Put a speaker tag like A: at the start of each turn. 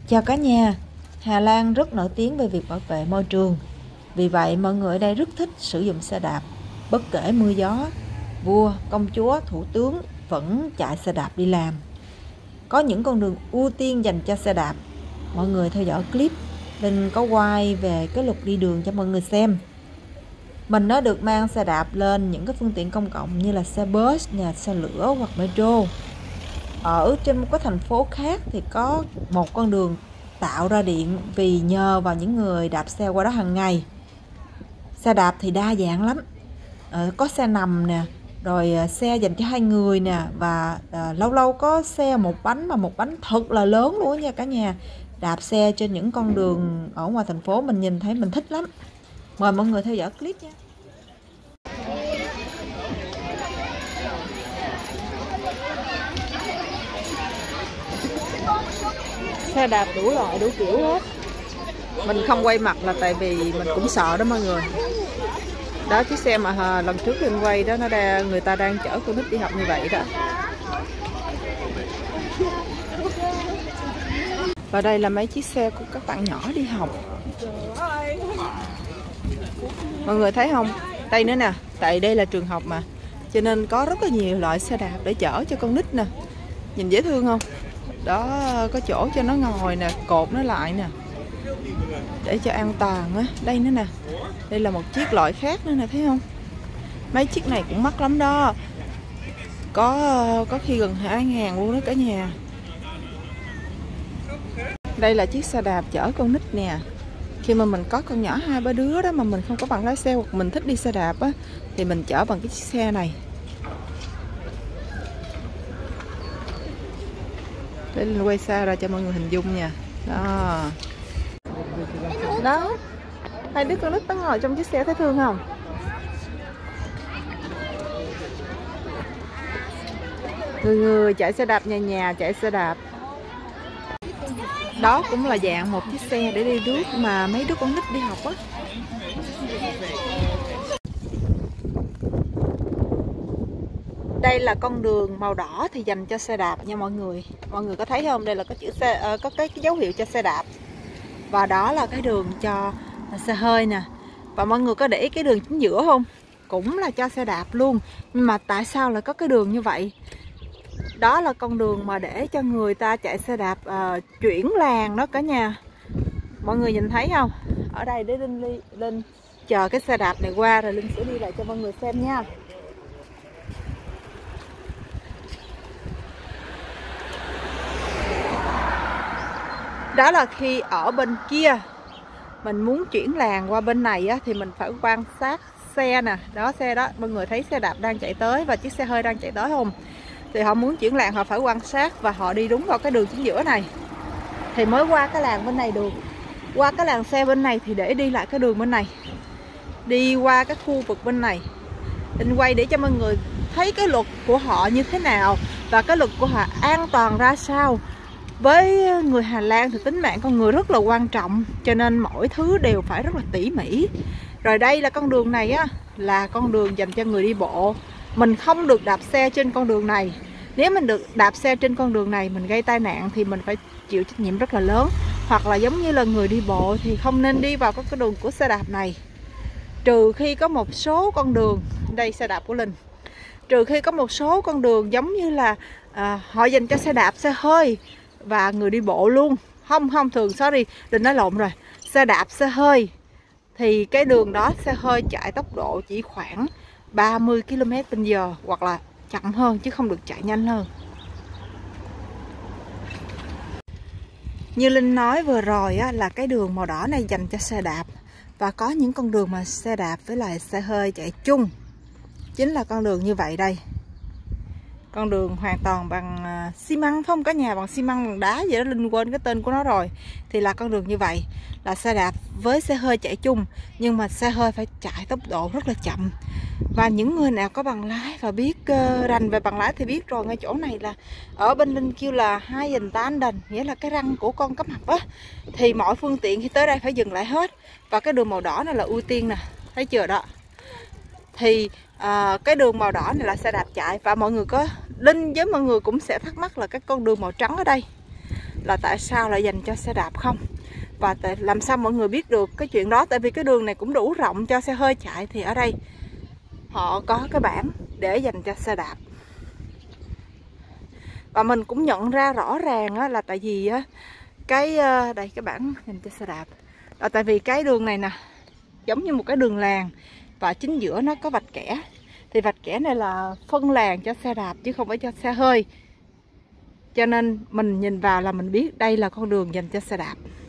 A: Chào cả nhà, Hà Lan rất nổi tiếng về việc bảo vệ môi trường. Vì vậy mọi người ở đây rất thích sử dụng xe đạp. Bất kể mưa gió, vua, công chúa, thủ tướng vẫn chạy xe đạp đi làm. Có những con đường ưu tiên dành cho xe đạp. Mọi người theo dõi clip, Linh có quay về cái luật đi đường cho mọi người xem. Mình đã được mang xe đạp lên những cái phương tiện công cộng như là xe bus, xe lửa hoặc metro. Ở trên một cái thành phố khác thì có một con đường tạo ra điện vì nhờ vào những người đạp xe qua đó hàng ngày. Xe đạp thì đa dạng lắm, có xe nằm nè, rồi xe dành cho 2 người nè, và lâu lâu có xe một bánh mà một bánh thật là lớn luôn nha cả nhà. Đạp xe trên những con đường ở ngoài thành phố mình nhìn thấy mình thích lắm. Mời mọi người theo dõi clip nha. Xe đạp đủ loại đủ kiểu hết. Mình không quay mặt là tại vì mình cũng sợ đó mọi người. Đó, chiếc xe mà lần trước Linh quay đó, người ta đang chở con nít đi học như vậy đó. Và đây là mấy chiếc xe của các bạn nhỏ đi học. Mọi người thấy không? Đây nữa nè, tại đây là trường học mà, cho nên có rất là nhiều loại xe đạp để chở cho con nít nè. Nhìn dễ thương không? Đó, có chỗ cho nó ngồi nè, cột nó lại nè, để cho an toàn á. Đây nữa nè, đây là một chiếc loại khác nữa nè, thấy không? Mấy chiếc này cũng mắc lắm đó, có khi gần 2.000 luôn đó cả nhà. Đây là chiếc xe đạp chở con nít nè. Khi mà mình có con nhỏ 2-3 đứa đó mà mình không có bằng lái xe hoặc mình thích đi xe đạp á, thì mình chở bằng cái chiếc xe này. Để mình quay xa ra cho mọi người hình dung nha. Đó. Đó, 2 đứa con nít nó ngồi trong chiếc xe, thấy thương không? Người chạy xe đạp, nhà chạy xe đạp. Đó cũng là dạng một chiếc xe để đi rước mà mấy đứa con nít đi học á. Đây là con đường màu đỏ thì dành cho xe đạp nha mọi người. Mọi người có thấy không? Đây là có chữ xe, có cái dấu hiệu cho xe đạp. Và đó là cái đường cho xe hơi nè. Và mọi người có để ý cái đường chính giữa không? Cũng là cho xe đạp luôn. Nhưng mà tại sao lại có cái đường như vậy? Đó là con đường mà để cho người ta chạy xe đạp chuyển làn đó cả nhà. Mọi người nhìn thấy không? Ở đây để Linh chờ cái xe đạp này qua rồi Linh sẽ đi lại cho mọi người xem nha. Đó là khi ở bên kia mình muốn chuyển làn qua bên này á, thì mình phải quan sát xe nè. Đó, xe đó, mọi người thấy xe đạp đang chạy tới và chiếc xe hơi đang chạy tới không? Thì họ muốn chuyển làn họ phải quan sát và họ đi đúng vào cái đường chính giữa này thì mới qua cái làn bên này được. Qua cái làn xe bên này thì để đi lại cái đường bên này, đi qua cái khu vực bên này. Linh quay để cho mọi người thấy cái luật của họ như thế nào và cái luật của họ an toàn ra sao. Với người Hà Lan thì tính mạng con người rất là quan trọng, cho nên mỗi thứ đều phải rất là tỉ mỉ. Rồi đây là con đường này á, là con đường dành cho người đi bộ. Mình không được đạp xe trên con đường này. Nếu mình được đạp xe trên con đường này mình gây tai nạn thì mình phải chịu trách nhiệm rất là lớn. Hoặc là giống như là người đi bộ thì không nên đi vào cái đường của xe đạp này. Trừ khi có một số con đường, đây xe đạp của Linh, trừ khi có một số con đường giống như là họ dành cho xe đạp, xe hơi và người đi bộ luôn. Không, thường, sorry, Linh nói lộn rồi. Xe đạp, xe hơi thì cái đường đó xe hơi chạy tốc độ chỉ khoảng 30 km/h hoặc là chậm hơn chứ không được chạy nhanh hơn. Như Linh nói vừa rồi á, là cái đường màu đỏ này dành cho xe đạp. Và có những con đường mà xe đạp với lại xe hơi chạy chung. Chính là con đường như vậy đây. Con đường hoàn toàn bằng xi măng, không cả nhà, bằng xi măng, bằng đá vậy đó, Linh quên cái tên của nó rồi. Thì là con đường như vậy, là xe đạp với xe hơi chạy chung. Nhưng mà xe hơi phải chạy tốc độ rất là chậm. Và những người nào có bằng lái và biết rành về bằng lái thì biết rồi, ngay chỗ này là ở bên Linh kêu là 2 dành tán đền, nghĩa là cái răng của con cắp mặt á. Thì mọi phương tiện khi tới đây phải dừng lại hết. Và cái đường màu đỏ này là ưu tiên nè, thấy chưa đó. Thì cái đường màu đỏ này là xe đạp chạy. Và mọi người có Linh với mọi người cũng sẽ thắc mắc là cái con đường màu trắng ở đây là tại sao lại dành cho xe đạp không. Và làm sao mọi người biết được cái chuyện đó? Tại vì cái đường này cũng đủ rộng cho xe hơi chạy, thì ở đây họ có cái bảng để dành cho xe đạp. Và mình cũng nhận ra rõ ràng á, là tại vì á, đây cái bảng dành cho xe đạp là tại vì cái đường này nè giống như một cái đường làng, và chính giữa nó có vạch kẻ. Thì vạch kẻ này là phân làn cho xe đạp chứ không phải cho xe hơi. Cho nên mình nhìn vào là mình biết đây là con đường dành cho xe đạp.